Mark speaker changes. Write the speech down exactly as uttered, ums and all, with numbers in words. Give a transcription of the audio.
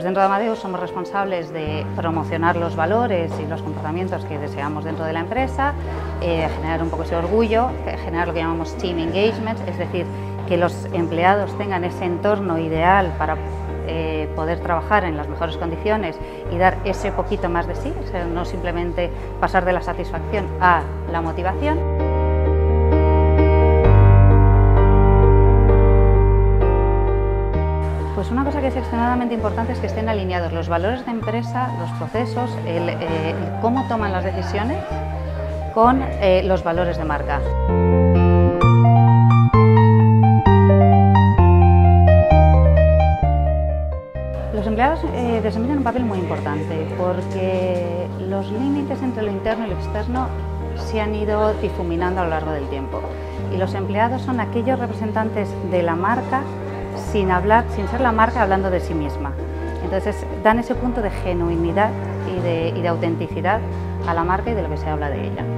Speaker 1: dentro de Amadeus somos responsables de promocionar los valores y los comportamientos que deseamos dentro de la empresa, eh, generar un poco ese orgullo, generar lo que llamamos team engagement, es decir, que los empleados tengan ese entorno ideal para eh, poder trabajar en las mejores condiciones y dar ese poquito más de sí, o sea, no simplemente pasar de la satisfacción a la motivación. Pues una cosa que es extremadamente importante es que estén alineados los valores de empresa, los procesos, el, eh, el cómo toman las decisiones con eh, los valores de marca. Los empleados eh, desempeñan un papel muy importante porque los límites entre lo interno y lo externo se han ido difuminando a lo largo del tiempo y los empleados son aquellos representantes de la marca sin hablar, sin ser la marca hablando de sí misma. Entonces dan ese punto de genuinidad y de, y de autenticidad a la marca y de lo que se habla de ella.